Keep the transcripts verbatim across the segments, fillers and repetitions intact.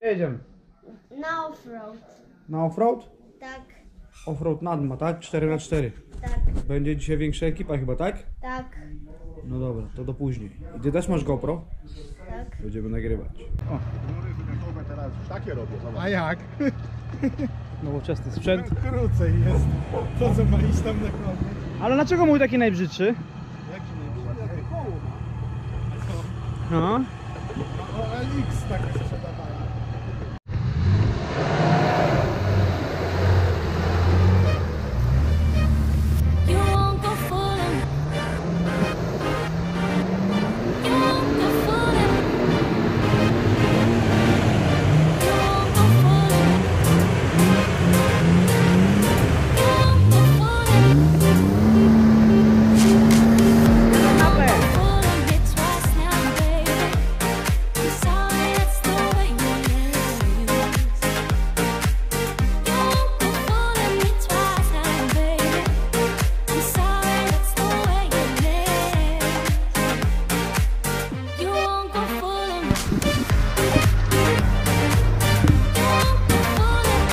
Jedziemy. Na offroad. Na offroad? Tak, Offroad Nadma, tak? cztery na cztery. tak, Będzie dzisiaj większa ekipa chyba, tak? tak, No dobra, to do później. I ty też masz GoPro? tak. Będziemy nagrywać. O, Teraz już takie robię, zobacz. A jak? nowoczesny sprzęt. Krócej jest. To co ma iść tam na koniec. Ale dlaczego mój taki najbrzydszy? Jaki nie było? Koło ma. No. O L X tak sprzedawali. You won't go fooling. You won't go fooling. You won't go fooling. You won't go fooling. Fooling me twice now, baby. I'm sorry, that's the way it is. You won't go fooling me twice now, baby. I'm sorry, that's the way it is. You won't go fooling. You won't go fooling. You won't go fooling.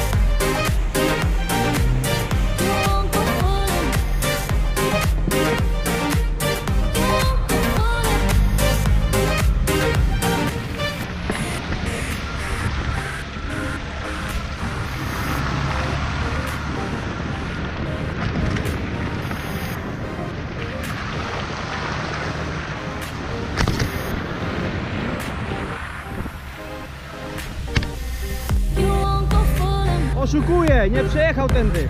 You won't go fooling. You won't go fooling. Oszukuje, nie przejechał tędy.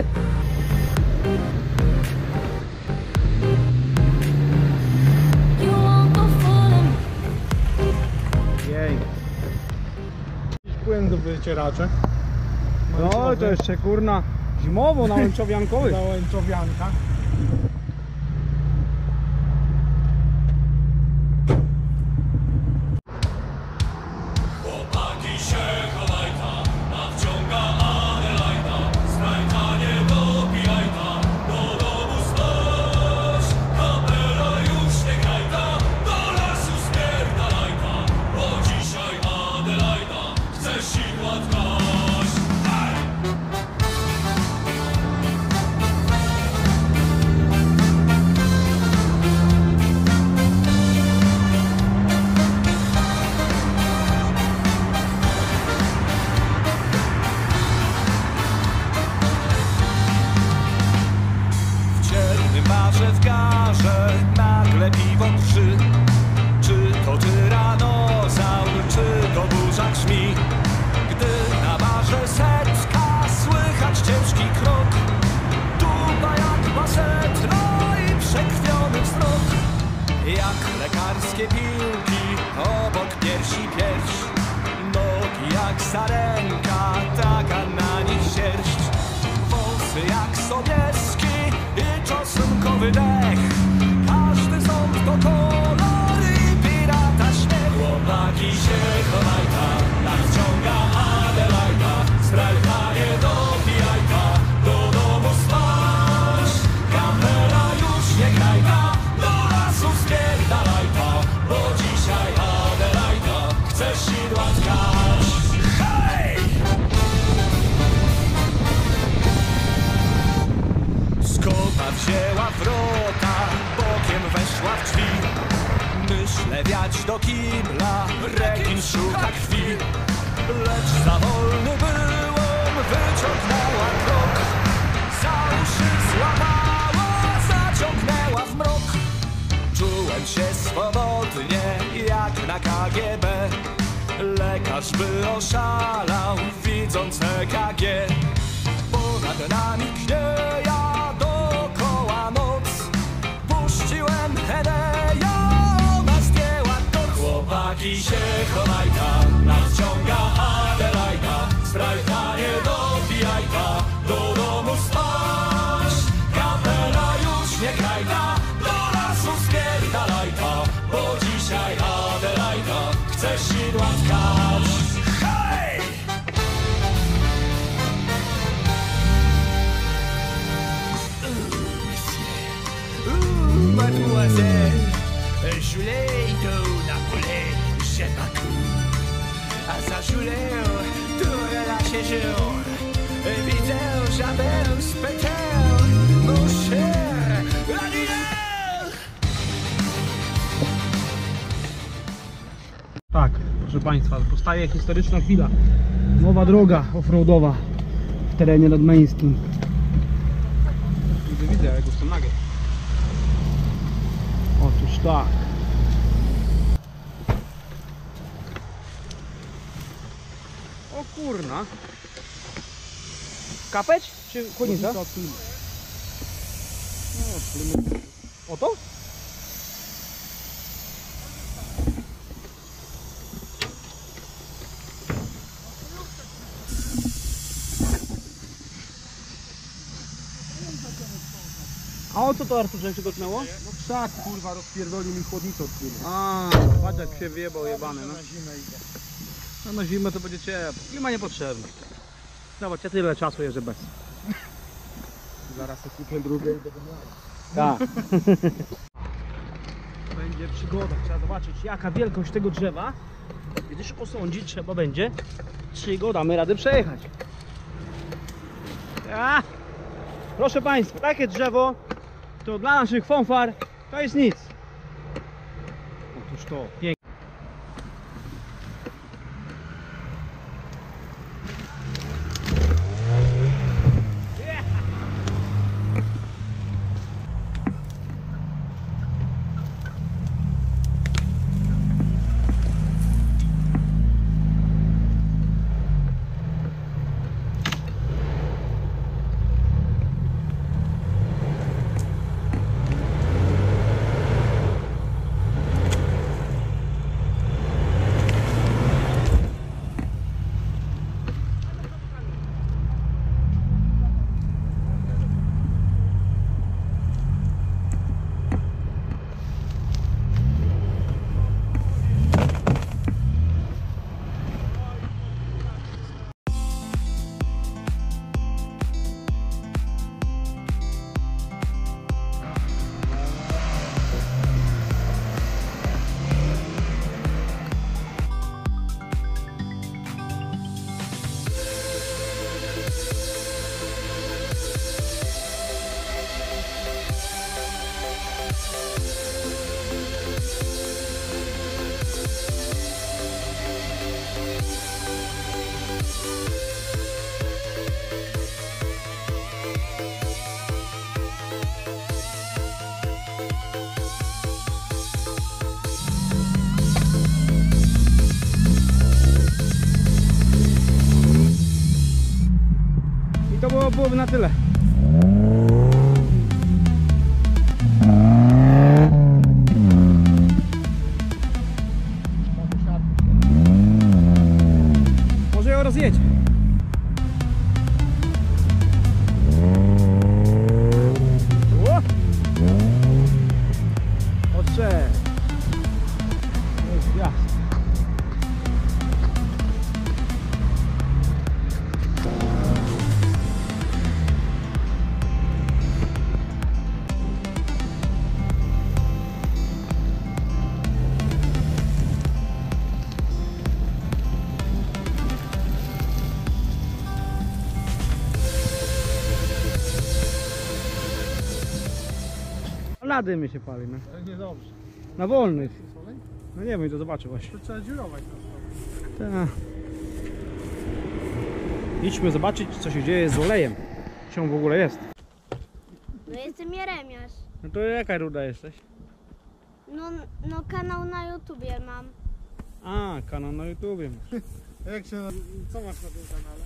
You won't go fooling. Jej. Płyn do wycieraczy. No to jeszcze kurna zimowo na łęczowiankowy. Załęczowianka. Chłopaki się chowajta, nadciąga Adelajda. Strajta nie dopijajta, do domu spać. Kapela już nie grajta, do lasu spierdalajta. Bo dzisiaj Adelajda chce sidła tkać. Ej! W ciemnym barze w garze nagle piwo trzy. Czy to tyranozaur, czy to burza grzmi? Gdy na barze setka słychać ciężki krok, tuba jak baset, no i przekrwiony wzrok. Jak lekarskie piłki obok piersi pierś, nogi jak sarenka, taka na nich sierść. Wąsy jak sobieski i czosnkowy dech, każdy ząb to kolor i pirata śmiech. Chłopaki się chowajta, nadciąga Adelajda. Strajta nie dopijajta, do domu spać. Kapela już nie grajta, do lasu spierdalajta. Bo dzisiaj Adelajda chce sidła tkać. Hej! Skota wzięła wrota, bokiem weszła w drzwi. Myślę wiać do kibla, rekin szuka krwi. Lecz za wolny byłem, wyciągnęła krok. Za uszy złamała, zaciągnęła w mrok. Czułem się swobodnie, jak na K G B. Lekarz by oszalał, widząc E K G. Ponad nami knieja dookoła noc. Puściłem Eneja, ona zdjęła tor. Chłopaki się chowajta, nadciąga Adelajda. Strajta nie dopijajta, do domu spać. Kapela już nie grajta, do lasu spierdalajta. Bo dzisiaj Adelajda chce sidła tkać. Hej! Mademoiselle, je l'ai de Napolé, j'aime un coup. a zażulę, który lasie żył. Widzę, żabę spętał, muszę, Tak, proszę Państwa, powstaje historyczna chwila. Nowa droga offroadowa w terenie nadmeńskim. Widzę, widzę, jak już to nagie. Otóż tak. O kurna. Kapeć czy chłodnica? O to? A o co to, Arturze, jak się dotknęło? No krzak, kurwa, rozpierdolił mi chłodnicę od płynu. A, patrz jak się wyjebał jebany, no. No na zimę to będzie ciepło. Klima niepotrzebna. Zobacz, ja tyle czasu jeżdżę bez. Zaraz sobie kupię drugie i będę miał. Tak. Będzie przygoda, trzeba zobaczyć jaka wielkość tego drzewa. Gdyż osądzić trzeba będzie, czy go damy radę przejechać. A! Proszę Państwa, takie drzewo to dla naszych fanfar to jest nic. Otóż to pięknie. To było, byłoby na tyle. Może ją rozjedzie. O! Otrze. Jest gwiazd. Lady mi się pali, no. Tak niedobrze. Na wolnych. Solej? No nie wiem, to zobaczę właśnie. To trzeba dziurować na stole. Ta. Idźmy zobaczyć, co się dzieje z olejem. Czy on w ogóle jest. No jestem Jeremiasz. No to jaka ruda jesteś? No, no kanał na YouTubie mam. A, kanał na YouTubie masz. A jak się... Co masz na tym kanale?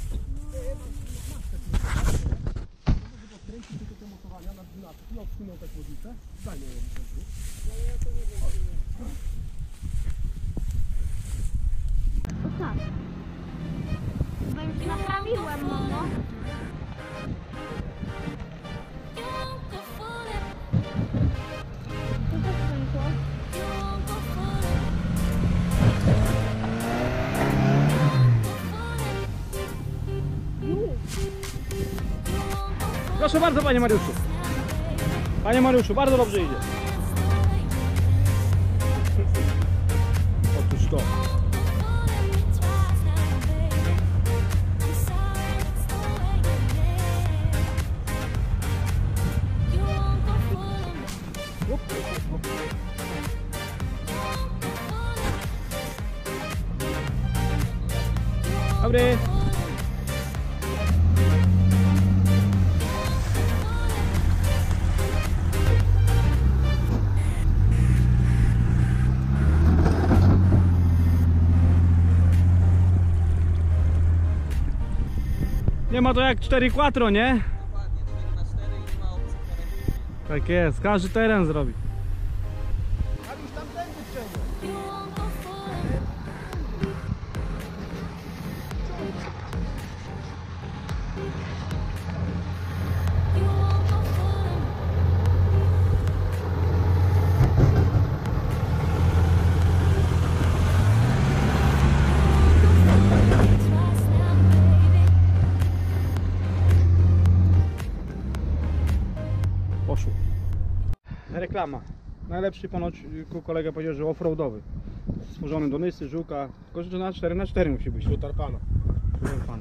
Kręcić tylko te mocowania na dwunastkę i odsunął tę chłodnicę. Daj mnie ją. O tak. Chyba już naprawiłem, mamo. Don't go for it, To też pękło. don't go for it. Proszę bardzo, panie Mariuszu. Panie Mariuszu, bardzo dobrze idzie. Otóż to. Dobry. Nie ma to jak cztery quattro, nie? Dokładnie, cztery na cztery i nie ma opcji karabinu. Tak jest, każdy teren zrobi. A już tamtędy przejdzie. You won't go fooling. You won't go fooling. Twice now, baby. Poszło. Reklama. Najlepszy ponoć ku- kolega powiedział, że offroadowy. Stworzony do Nysy, Żuka. Tylko że na cztery na cztery musi być. Rzut Arpana. Pan.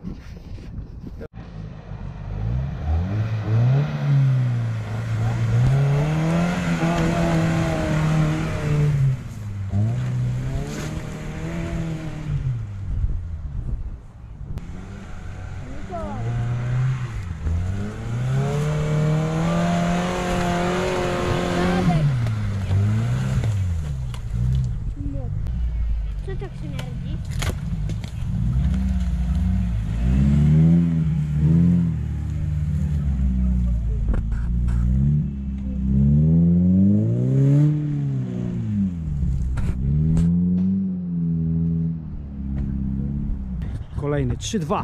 Co tak śmierdzi? Kolejny trzy dwa.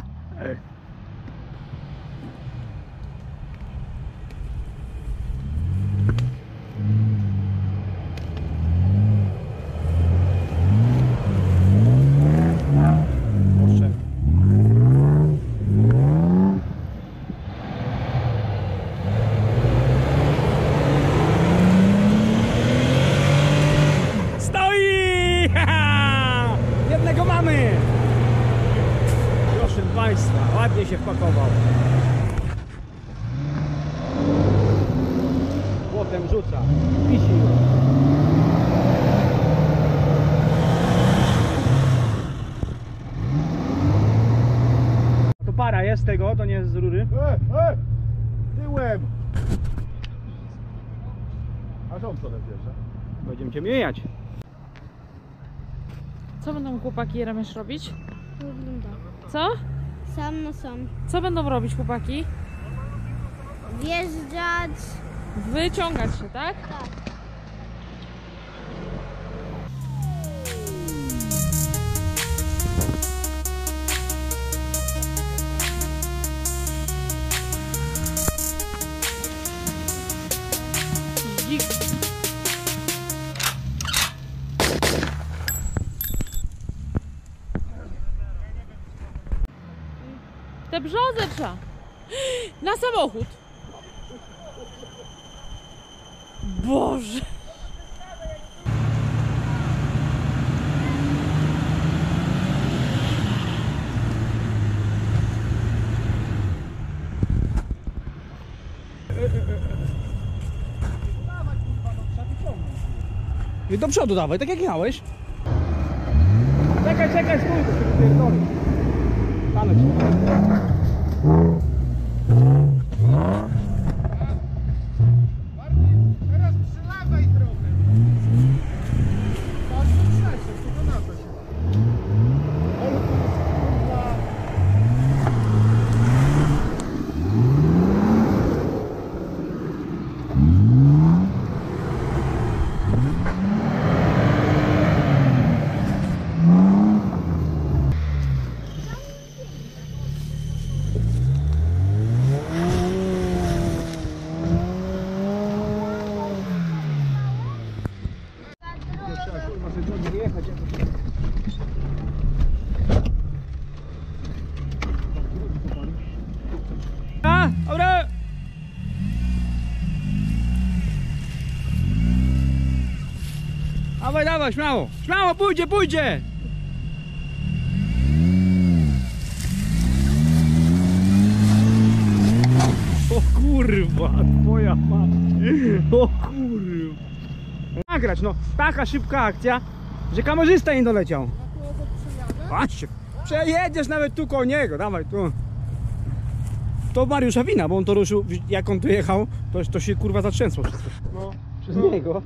Stoi! Jednego mamy! Proszę Państwa, ładnie się wpakował. Potem rzuca. Wisi. To para jest tego, to nie jest z rury. E, e! Tyłem! A rząd co bierze? Będziemy cię mijać. Co będą chłopaki Remiesz robić? Wygląda. Co? Sam na sam. Co będą robić chłopaki? Wjeżdżać. Wyciągać się, tak? Tak. Dzik. Te brzozę trzeba. Na samochód. Boże. I do przodu dawaj, tak jak jechałeś. Czekaj, czekaj, stój, to się wypierdoli. Stanę ci. Teraz przylewaj trochę. Patrz, trzecie, tylko na to się. Ale to jest kurwa. A, dobra. Dawaj, dawaj, śmiało, śmiało, pójdzie, pójdzie. O kurwa, twoja mać. O kurwa. nagrać, no. Taka szybka akcja, że kamerzysta nie doleciał. Patrzcie, przejedziesz nawet tu koło niego, dawaj tu. To Mariusza wina, bo on to ruszył, jak on tu jechał, to, to się kurwa zatrzęsło wszystko. No. Przez niego.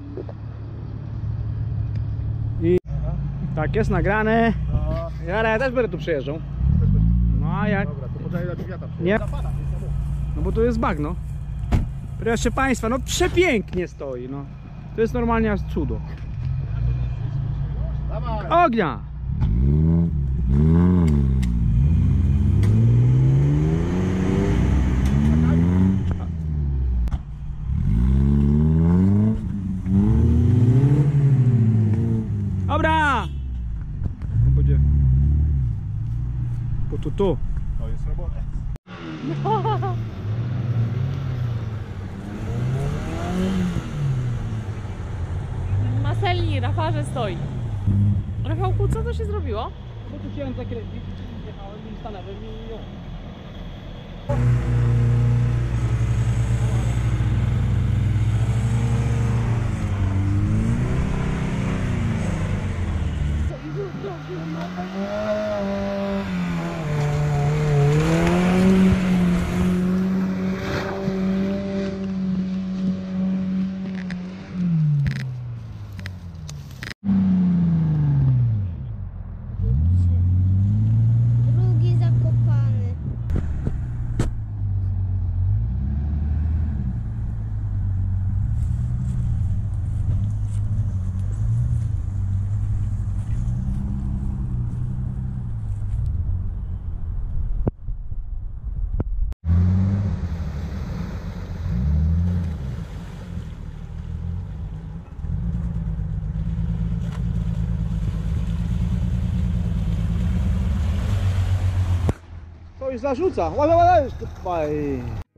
I tak jest nagrane. No. Ja, ja też będę tu przejeżdżał. No a jak? Dobra, to poczekaj na wiatr. Nie? No bo to jest bagno. Proszę Państwa, no przepięknie stoi, no. To jest normalnie aż cudo. Dawaj. Ognia! Dobra! No będzie. Bo tu, tu. To jest robota. Maselni, Rafarze stoi. Rafałku, co to się zrobiło? Bo tu chciałem zakręcić, jechałem i stanąłem i ją. Drugi zakopany. To już zarzuca. Ła, ła, ła, ła.